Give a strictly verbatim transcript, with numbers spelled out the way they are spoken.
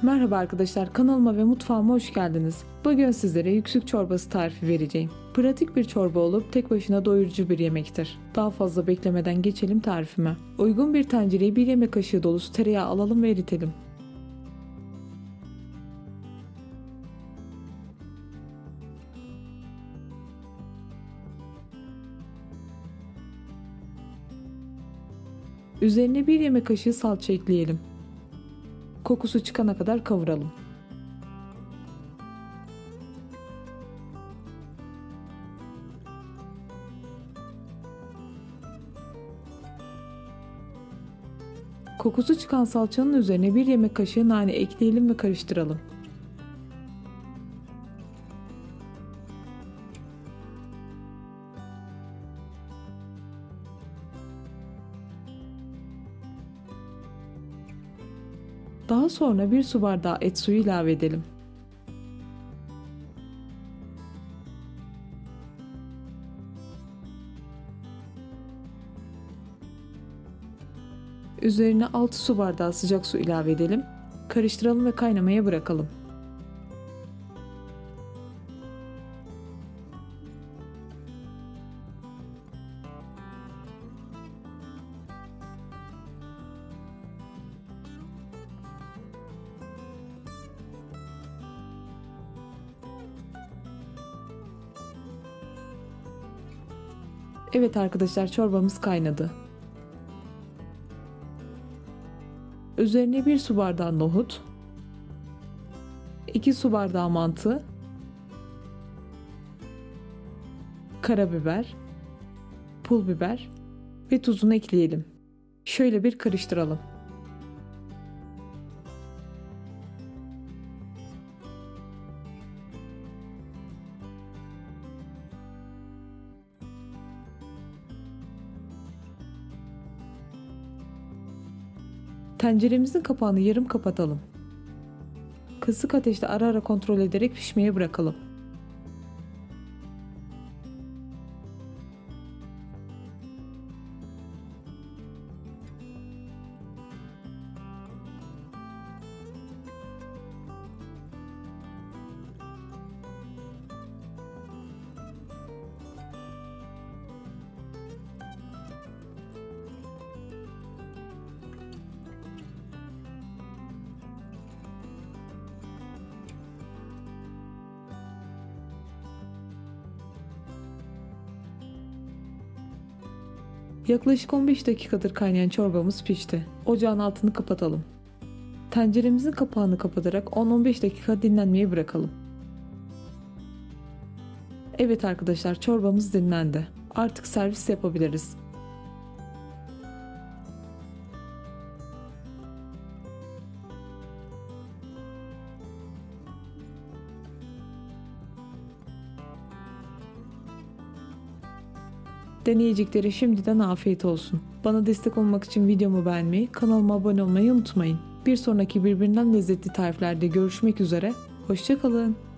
Merhaba arkadaşlar, kanalıma ve mutfağıma hoş geldiniz. Bugün sizlere yüksük çorbası tarifi vereceğim. Pratik bir çorba olup tek başına doyurucu bir yemektir. Daha fazla beklemeden geçelim tarifime. Uygun bir tencereye bir yemek kaşığı dolusu tereyağı alalım ve eritelim. Üzerine bir yemek kaşığı salça ekleyelim. Kokusu çıkana kadar kavuralım. Kokusu çıkan salçanın üzerine bir yemek kaşığı nane ekleyelim ve karıştıralım. Daha sonra bir su bardağı et suyu ilave edelim. Üzerine altı su bardağı sıcak su ilave edelim. Karıştıralım ve kaynamaya bırakalım. Evet arkadaşlar, çorbamız kaynadı. Üzerine bir su bardağı nohut, iki su bardağı mantı, karabiber, pul biber ve tuzunu ekleyelim. Şöyle bir karıştıralım. Tenceremizin kapağını yarım kapatalım. Kısık ateşte ara ara kontrol ederek pişmeye bırakalım. Yaklaşık on beş dakikadır kaynayan çorbamız pişti. Ocağın altını kapatalım. Tenceremizin kapağını kapatarak on on beş dakika dinlenmeye bırakalım. Evet arkadaşlar, çorbamız dinlendi. Artık servis yapabiliriz. Deneyeceklere şimdiden afiyet olsun. Bana destek olmak için videomu beğenmeyi, kanalıma abone olmayı unutmayın. Bir sonraki birbirinden lezzetli tariflerde görüşmek üzere. Hoşça kalın.